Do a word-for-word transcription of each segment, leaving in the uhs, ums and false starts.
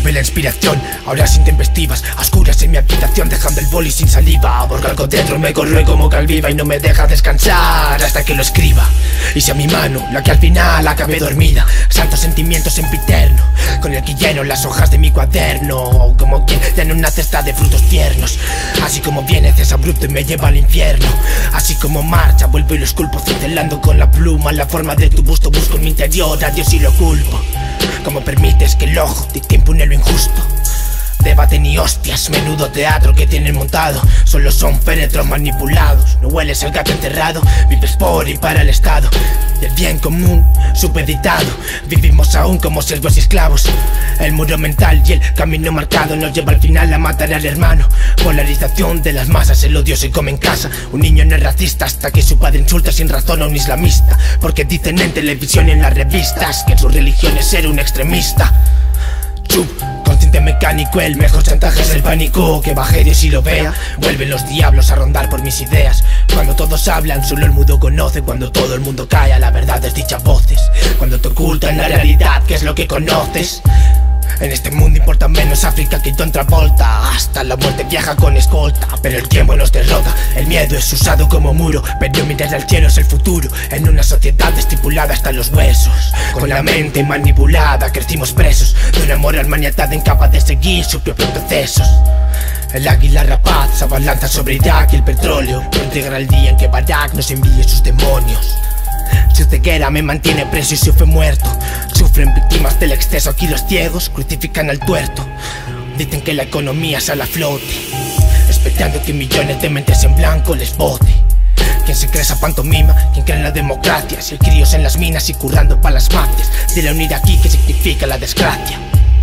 Vuelve la inspiración, ahora sin tempestivas, a oscuras en mi habitación, dejando el boli sin saliva, porque algo dentro me corre como calviva y no me deja descansar hasta que lo escriba. Y sea mi mano la que al final acabe dormida, santos sentimientos sempiterno, con el que lleno las hojas de mi cuaderno, como quien llena una cesta de frutos tiernos. Así como viene es abrupto y me lleva al infierno, así como marcha vuelvo y lo esculpo, cincelando con la pluma la forma de tu busto, busco en mi interior a Dios y lo culpo. Como permites que el ojo dicte impune lo injusto? Debate ni hostias, menudo teatro que tienen montado, solo son féretros manipulados. No hueles el gato enterrado, vives por y para el Estado y el bien común supeditado. Vivimos aún como siervos y esclavos. El muro mental y el camino marcado nos lleva al final a matar al hermano. Polarización de las masas, el odio se come en casa. Un niño no es racista hasta que su padre insulta sin razón a un islamista, porque dicen en televisión y en las revistas que su religión es ser un extremista. Subconsciente mecánico, el mejor chantaje es el pánico. Que baje Dios y lo vea, vuelven los diablos a rondar por mis ideas. Cuando todos hablan, solo el mudo conoce. Cuando todo el mundo calla, la verdad es dicha voces. Cuando te ocultan la realidad, ¿qué es lo que conoces? En este mundo importa menos África que John Travolta. Hasta la muerte viaja con escolta, pero el tiempo nos derrota. El miedo es usado como muro, pero mirar al cielo es el futuro. En una sociedad estipulada hasta los huesos, con la mente manipulada crecimos presos de una moral maniatada incapaz de seguir sus propios procesos. El águila rapaz se abalanza sobre Irak y el petróleo pronto llegará el día en que Barak nos envíe sus demonios. Su ceguera me mantiene preso y su fe muerto. Sufren víctimas del exceso, aquí los ciegos crucifican al tuerto. Dicen que la economía sale a flote, esperando que millones de mentes en blanco les vote. ¿Quién se cree esa pantomima? ¿Quién cree en la democracia? Si el críos en las minas y currando pa' las mafias. Dile a unir aquí que significa la desgracia.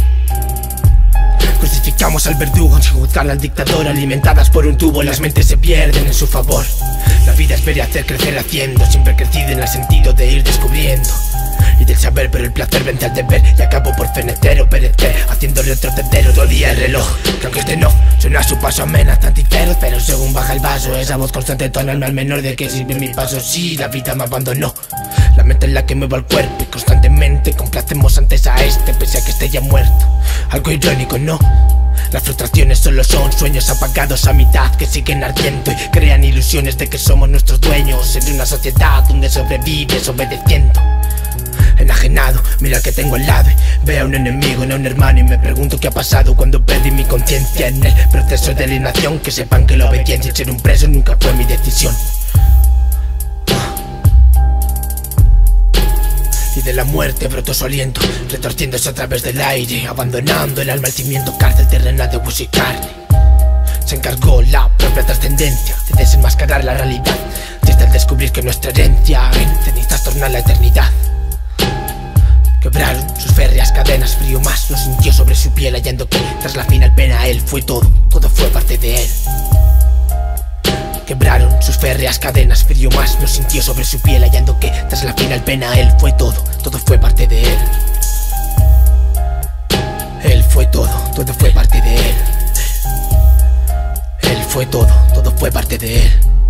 Crucificamos al verdugo sin juzgar al dictador, alimentadas por un tubo las mentes se pierden en su favor. La vida es ver y hacer crecer haciendo, siempre crecido en el sentido de ir descubriendo y del saber, pero el placer vence al deber y acabo por fenecer o perecer, haciendo retroceder otro día el reloj. Que aunque este no suena a su paso amenazante y feroz, pero según baja el vaso esa voz constante tonarme al menor. ¿De qué sirve mi paso si la vida me abandonó? La mente es la que mueve el cuerpo y constantemente complacemos antes a este pese a que esté ya muerto. Algo irónico, ¿no? Las frustraciones solo son sueños apagados a mitad que siguen ardiendo y crean ilusiones de que somos nuestros dueños en una sociedad donde sobrevives obedeciendo. Enajenado, mira que tengo al lado y veo a un enemigo, no a un hermano, y me pregunto qué ha pasado cuando perdí mi conciencia en el proceso de alienación. Que sepan que la obediencia y ser un preso nunca fue mi decisión. Y de la muerte brotó su aliento, retorciéndose a través del aire, abandonando el alma al cimiento, cárcel terrenal de hueso y carne. Se encargó la propia trascendencia de desenmascarar la realidad, desde el descubrir que nuestra herencia en cenizas torna la eternidad. Quebraron sus férreas cadenas, frío más lo sintió sobre su piel, hallando que tras la final pena él fue todo, todo fue parte de él. Quebraron sus férreas cadenas, frío más lo sintió sobre su piel, hallando que tras la final pena él fue todo, todo fue parte de él. Él fue todo, todo fue parte de él. Él fue todo, todo fue parte de él.